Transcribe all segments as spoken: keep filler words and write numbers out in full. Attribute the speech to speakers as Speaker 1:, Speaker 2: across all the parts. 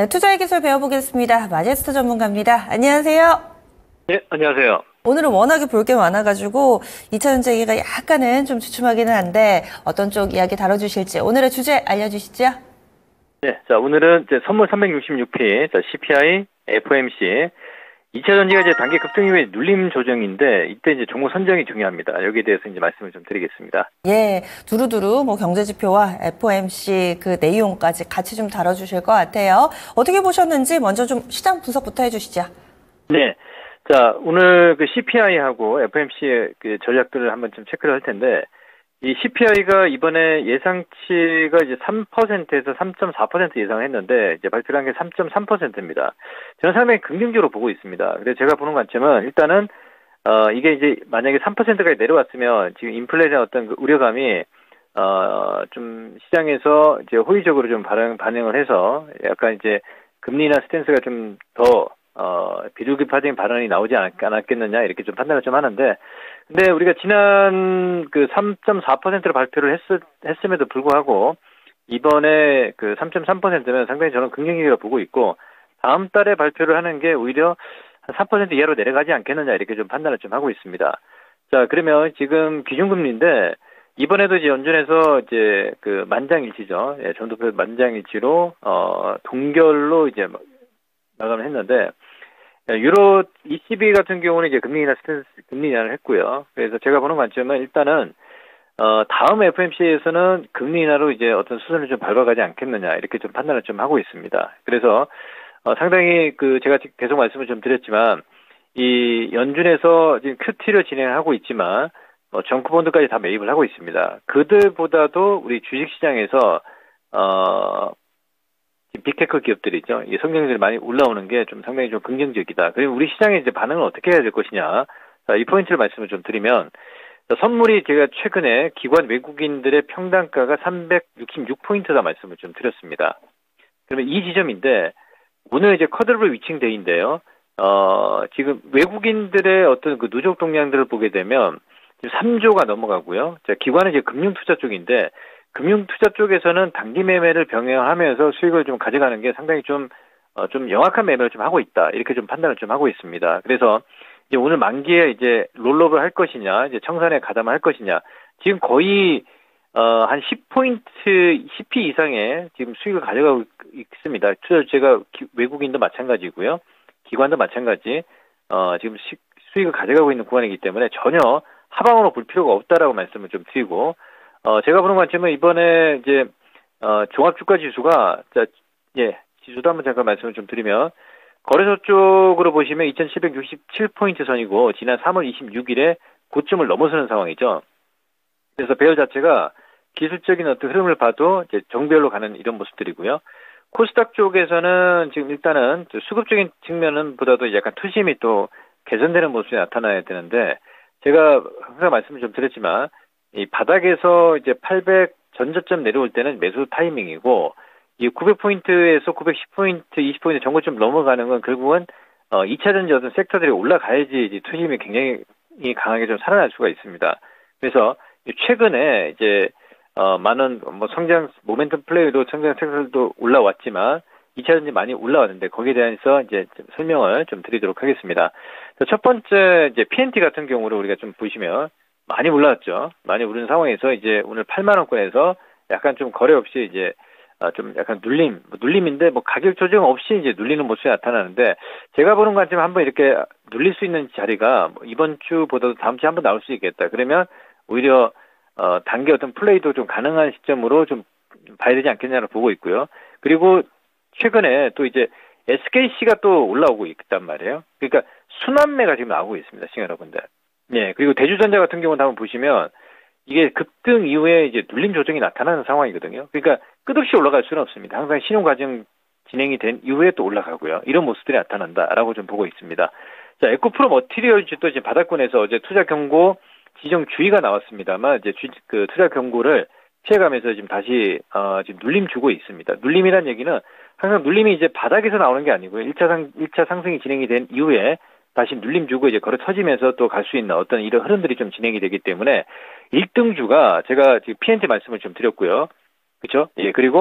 Speaker 1: 네, 투자의 기술 배워보겠습니다. 마제스터 전문가입니다. 안녕하세요.
Speaker 2: 네, 안녕하세요.
Speaker 1: 오늘은 워낙에 볼 게 많아가지고 이 차 전지가 약간은 좀 주춤하기는 한데 어떤 쪽 이야기 다뤄주실지 오늘의 주제 알려주시죠.
Speaker 2: 네, 자 오늘은 이제 선물 삼백육십육 피, 자 씨피아이, 에프오엠씨, 이 차 전지가 이제 단기 급등 이후에 눌림 조정인데 이때 이제 종목 선정이 중요합니다. 여기에 대해서 이제 말씀을 좀 드리겠습니다.
Speaker 1: 예, 두루두루 뭐 경제지표와 에프오엠씨 그 내용까지 같이 좀 다뤄주실 것 같아요. 어떻게 보셨는지 먼저 좀 시장 분석부터 해주시죠.
Speaker 2: 네. 자, 오늘 그 씨피아이하고 에프오엠씨의 그 전략들을 한번 좀 체크를 할 텐데, 이 씨피아이가 이번에 예상치가 이제 삼 퍼센트에서 삼 점 사 퍼센트 예상을 했는데, 이제 발표를 한 게 삼 점 삼 퍼센트입니다. 저는 상당히 긍정적으로 보고 있습니다. 그래서 제가 보는 관점은 일단은, 어, 이게 이제 만약에 삼 퍼센트까지 내려왔으면 지금 인플레에 대한 어떤 그 우려감이, 어, 좀 시장에서 이제 호의적으로 좀 반응, 반응을 해서 약간 이제 금리나 스탠스가 좀 더 어, 비둘기파적인 발언이 나오지 않았, 않았겠느냐, 이렇게 좀 판단을 좀 하는데, 근데 우리가 지난 그 삼 점 사 퍼센트로 발표를 했, 했음에도 불구하고, 이번에 그 삼 점 삼 퍼센트면 상당히 저는 긍정적으로 보고 있고, 다음 달에 발표를 하는 게 오히려 한 삼 퍼센트 이하로 내려가지 않겠느냐, 이렇게 좀 판단을 좀 하고 있습니다. 자, 그러면 지금 기준금리인데, 이번에도 이제 연준에서 이제 그 만장일치죠. 예, 전도표 만장일치로, 어, 동결로 이제 마감을 했는데, 유로 이씨비 같은 경우는 이제 금리 인하 스탠스, 금리 인하를 했고요. 그래서 제가 보는 관점은 일단은, 어, 다음 에프오엠씨에서는 금리 인하로 이제 어떤 수준을 좀 밟아가지 않겠느냐, 이렇게 좀 판단을 좀 하고 있습니다. 그래서, 어, 상당히 그, 제가 계속 말씀을 좀 드렸지만, 이 연준에서 지금 큐티를 진행하고 있지만, 어, 정크본드까지 다 매입을 하고 있습니다. 그들보다도 우리 주식시장에서, 어, 빅테크 기업들이죠. 이 성장률이 많이 올라오는 게 좀 상당히 좀 긍정적이다. 그리고 우리 시장의 이제 반응을 어떻게 해야 될 것이냐. 자, 이 포인트를 말씀을 좀 드리면, 자, 선물이 제가 최근에 기관 외국인들의 평단가가 삼백육십육 포인트다 말씀을 좀 드렸습니다. 그러면 이 지점인데, 오늘 이제 쿼드러블 위칭데이인데요. 어, 지금 외국인들의 어떤 그 누적 동향들을 보게 되면, 지금 삼 조가 넘어가고요. 자, 기관은 이제 금융투자 쪽인데, 금융투자 쪽에서는 단기 매매를 병행하면서 수익을 좀 가져가는 게 상당히 좀, 어, 좀 영악한 매매를 좀 하고 있다. 이렇게 좀 판단을 좀 하고 있습니다. 그래서 이제 오늘 만기에 이제 롤러를 할 것이냐, 이제 청산에 가담할 것이냐. 지금 거의, 어, 한 십 포인트, 십 피 이상의 지금 수익을 가져가고 있습니다. 투자주체가 외국인도 마찬가지고요. 기관도 마찬가지, 어, 지금 시, 수익을 가져가고 있는 구간이기 때문에 전혀 하방으로 볼 필요가 없다라고 말씀을 좀 드리고, 어, 제가 보는 관점은 이번에 이제, 어, 종합주가 지수가, 자, 예, 지수도 한번 잠깐 말씀을 좀 드리면, 거래소 쪽으로 보시면 이천칠백육십칠 포인트 선이고, 지난 삼월 이십육일에 고점을 넘어서는 상황이죠. 그래서 배열 자체가 기술적인 어떤 흐름을 봐도 이제 정배열로 가는 이런 모습들이고요. 코스닥 쪽에서는 지금 일단은 수급적인 측면은 보다도 약간 투심이 또 개선되는 모습이 나타나야 되는데, 제가 항상 말씀을 좀 드렸지만, 이 바닥에서 이제 팔백 전저점 내려올 때는 매수 타이밍이고, 이 구백 포인트에서 구백십 포인트, 이십 포인트 정고점 넘어가는 건 결국은, 어, 이 차 전지 어떤 섹터들이 올라가야지 이제 투심이 굉장히 강하게 좀 살아날 수가 있습니다. 그래서 최근에 이제, 어, 많은 뭐 성장, 모멘텀 플레이도 성장 섹터들도 올라왔지만, 이 차 전지 많이 올라왔는데, 거기에 대해서 이제 좀 설명을 좀 드리도록 하겠습니다. 첫 번째, 이제 피엔티 같은 경우를 우리가 좀 보시면, 많이 올랐죠. 많이 오른 상황에서 이제 오늘 팔만 원권에서 약간 좀 거래 없이 이제 좀 약간 눌림, 뭐 눌림인데 뭐 가격 조정 없이 이제 눌리는 모습이 나타나는데, 제가 보는 관점 한번 이렇게 눌릴 수 있는 자리가 뭐 이번 주보다도 다음 주에 한번 나올 수 있겠다. 그러면 오히려 어 단기 어떤 플레이도 좀 가능한 시점으로 좀 봐야 되지 않겠냐고 보고 있고요. 그리고 최근에 또 이제 에스케이씨가 또 올라오고 있단 말이에요. 그러니까 순환매가 지금 나오고 있습니다, 시청자 여러분들. 예, 그리고 대주전자 같은 경우는 한번 보시면 이게 급등 이후에 이제 눌림 조정이 나타나는 상황이거든요. 그러니까 끝없이 올라갈 수는 없습니다. 항상 신용 과정 진행이 된 이후에 또 올라가고요. 이런 모습들이 나타난다라고 좀 보고 있습니다. 자, 에코프로 머티리얼즈도 이제 바닥권에서 어제 투자 경고 지정 주의가 나왔습니다만, 이제 주, 그 투자 경고를 피해가면서 지금 다시 어, 지금 눌림 주고 있습니다. 눌림이란 얘기는 항상 눌림이 이제 바닥에서 나오는 게 아니고요. 일 차 상, 일 차 상승이 진행이 된 이후에 다시 눌림 주고 이제 걸어 터지면서 또 갈 수 있는 어떤 이런 흐름들이 좀 진행이 되기 때문에 일 등주가 제가 지금 피엔티 말씀을 좀 드렸고요. 그렇죠? 예, 그리고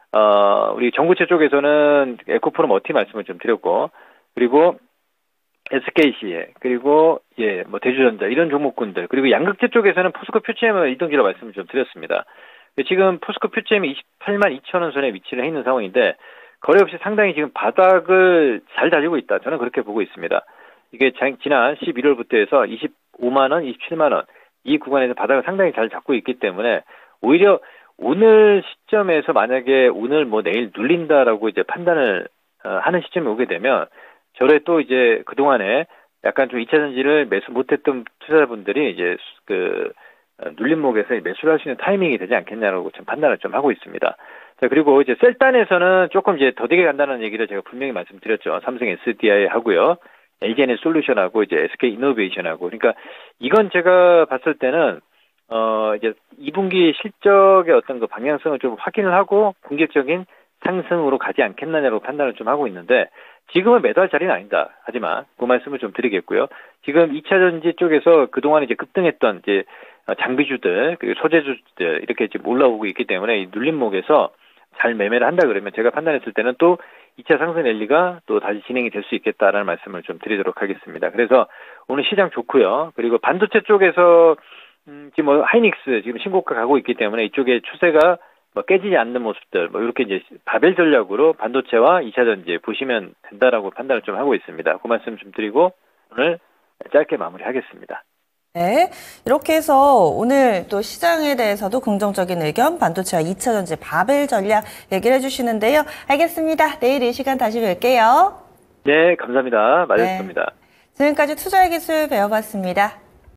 Speaker 2: 어, 우리 정부채 쪽에서는 에코프로 머티 말씀을 좀 드렸고, 그리고 에스케이씨, 그리고, 예, 뭐, 대주전자, 이런 종목군들, 그리고 양극재 쪽에서는 포스코 퓨지엠을 이등지로 말씀을 좀 드렸습니다. 지금 포스코 퓨지엠이 이십팔만 이천 원 선에 위치를 해 있는 상황인데, 거래 없이 상당히 지금 바닥을 잘 달리고 있다. 저는 그렇게 보고 있습니다. 이게 지난 십일월부터 해서 이십오만 원, 이십칠만 원, 이 구간에서 바닥을 상당히 잘 잡고 있기 때문에, 오히려 오늘 시점에서 만약에 오늘 뭐 내일 눌린다라고 이제 판단을 하는 시점에 오게 되면, 저래 또 이제 그동안에 약간 좀 이차전지를 매수 못했던 투자자분들이 이제 그 눌림목에서 매수를 할 수 있는 타이밍이 되지 않겠냐라고 좀 판단을 좀 하고 있습니다. 자, 그리고 이제 셀단에서는 조금 이제 더디게 간다는 얘기를 제가 분명히 말씀드렸죠. 삼성 에스디아이 하고요. 엘지엔엘 솔루션하고 이제 에스케이 이노베이션하고. 그러니까 이건 제가 봤을 때는 어 이제 이 분기 실적의 어떤 그 방향성을 좀 확인을 하고 공격적인 상승으로 가지 않겠느냐고 판단을 좀 하고 있는데, 지금은 매도할 자리는 아니다. 하지만 그 말씀을 좀 드리겠고요. 지금 이차전지 쪽에서 그동안 이제 급등했던 이제 장비주들, 그리고 소재주들 이렇게 지금 올라오고 있기 때문에 이 눌림목에서 잘 매매를 한다 그러면 제가 판단했을 때는 또 이 차 상승 랠리가 또 다시 진행이 될 수 있겠다라는 말씀을 좀 드리도록 하겠습니다. 그래서 오늘 시장 좋고요. 그리고 반도체 쪽에서 음, 지금 뭐 하이닉스 지금 신고가 가고 있기 때문에 이쪽에 추세가 뭐 깨지지 않는 모습들, 뭐 이렇게 이제 바벨 전략으로 반도체와 이차전지 보시면 된다라고 판단을 좀 하고 있습니다. 그 말씀 좀 드리고 오늘 짧게 마무리하겠습니다.
Speaker 1: 네, 이렇게 해서 오늘 또 시장에 대해서도 긍정적인 의견, 반도체와 이차전지 바벨 전략 얘기를 해주시는데요. 알겠습니다. 내일 이 시간 다시 뵐게요.
Speaker 2: 네, 감사합니다. 마이어스입니다.
Speaker 1: 네. 지금까지 투자의 기술 배워봤습니다.